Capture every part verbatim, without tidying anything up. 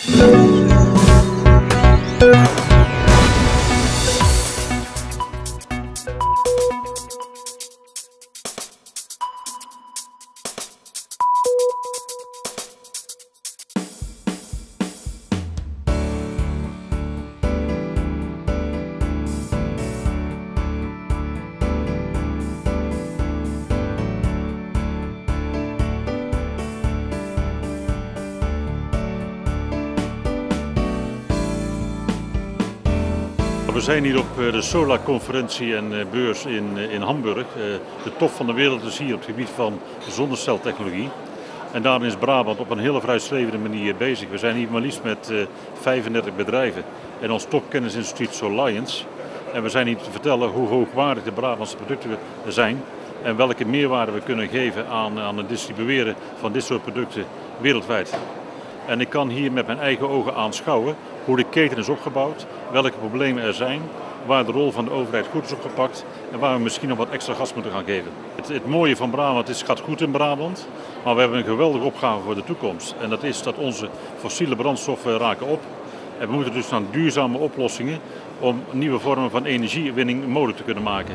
We zijn hier op de Solar-conferentie en beurs in, in Hamburg. De top van de wereld is hier op het gebied van zonneceltechnologie. En daarin is Brabant op een hele vooruitstrevende manier bezig. We zijn hier maar liefst met vijfendertig bedrijven en ons topkennisinstituut Soliance. En we zijn hier te vertellen hoe hoogwaardig de Brabantse producten zijn en welke meerwaarde we kunnen geven aan, aan het distribueren van dit soort producten wereldwijd. En ik kan hier met mijn eigen ogen aanschouwen hoe de keten is opgebouwd, welke problemen er zijn, waar de rol van de overheid goed is opgepakt en waar we misschien nog wat extra gas moeten gaan geven. Het, het mooie van Brabant is, het gaat goed in Brabant, maar we hebben een geweldige opgave voor de toekomst. En dat is dat onze fossiele brandstoffen raken op. En we moeten dus naar duurzame oplossingen om nieuwe vormen van energiewinning mogelijk te kunnen maken.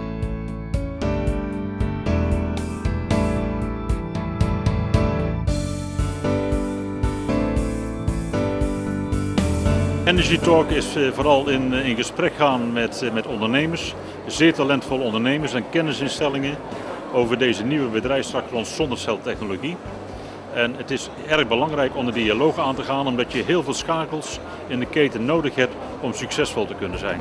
Energy Talk is vooral in, in gesprek gaan met, met ondernemers, zeer talentvolle ondernemers en kennisinstellingen over deze nieuwe bedrijfstak rond zonneceltechnologie. En het is erg belangrijk om de dialoog aan te gaan, omdat je heel veel schakels in de keten nodig hebt om succesvol te kunnen zijn.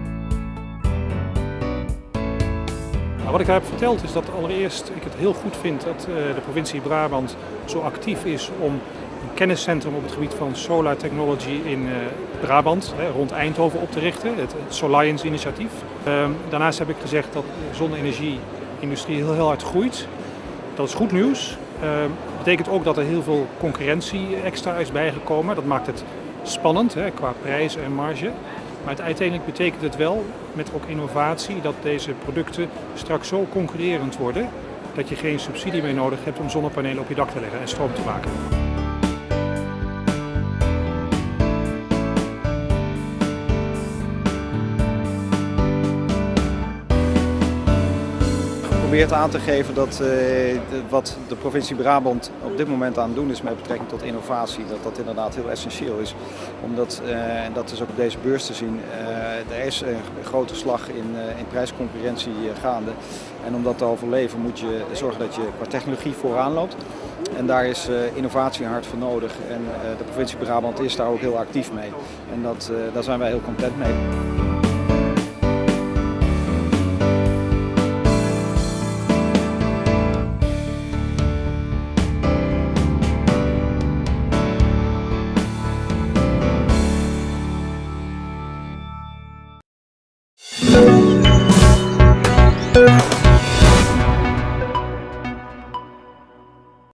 Nou, wat ik daar heb verteld is dat allereerst ik het heel goed vind dat de provincie Brabant zo actief is om een kenniscentrum op het gebied van solar technology in Brabant, rond Eindhoven, op te richten, het Soliance initiatief. Daarnaast heb ik gezegd dat de zonne-energie-industrie heel, heel hard groeit. Dat is goed nieuws. Dat betekent ook dat er heel veel concurrentie extra is bijgekomen. Dat maakt het spannend hè, qua prijs en marge. Maar uiteindelijk betekent het wel, met ook innovatie, dat deze producten straks zo concurrerend worden dat je geen subsidie meer nodig hebt om zonnepanelen op je dak te leggen en stroom te maken. Ik probeer aan te geven dat uh, wat de provincie Brabant op dit moment aan het doen is met betrekking tot innovatie, dat dat inderdaad heel essentieel is. Omdat, uh, en dat is ook op deze beurs te zien, uh, er is een grote slag in, uh, in prijsconcurrentie gaande. En om dat te overleven moet je zorgen dat je qua technologie vooraan loopt. En daar is uh, innovatie hard voor nodig. En uh, de provincie Brabant is daar ook heel actief mee. En dat, uh, daar zijn wij heel content mee. Thank you.